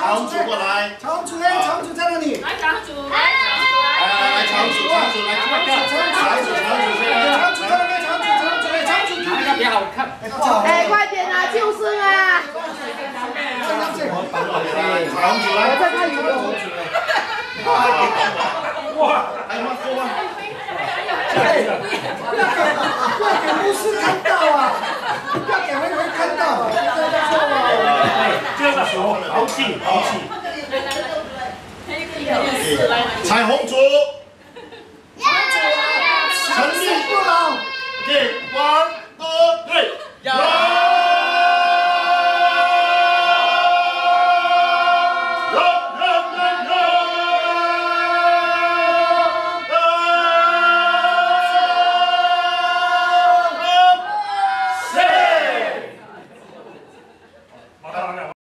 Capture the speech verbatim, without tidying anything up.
长主过来。 长主哎，长主在哪里？ 来，长主，来， 来来来，长主，长主来这边看。长主，长主先来。 长主在那边，长主，长主哎，长主。 哪一个比较好看？ 哎，快点啊，救生啊！ 长主来。 我在看游泳。 哇，还有吗？说吗？ 不要给，不要给牧师看到啊！不要给微微看到， 这个手好气，好气。 彩虹组。 长胜不老。 Okay, one, two, three. Yeah. 好了好了。